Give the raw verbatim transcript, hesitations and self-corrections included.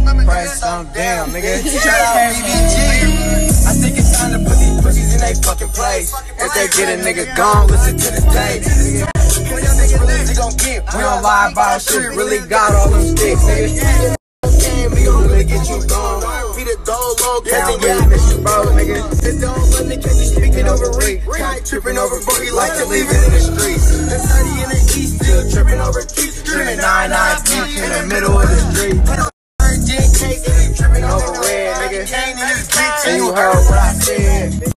Price on damn, nigga. Shout out B B G. I think it's time to put these pussies in they fucking place. If they get a nigga gone, listen to the tape. When your nigga lives, he gon' get. We don't lie about shit, really got all them sticks, nigga. We gon' really get you gone. Be the dog long, can't really miss you, bro, nigga. It's the only one that catch you speaking over Rick. Tripping over boogie like to leave it in the streets. The sunny in the east, still tripping over keys. Tripping nine nine beach in the middle of the street. Tripping over red, nigga. And you heard what I said.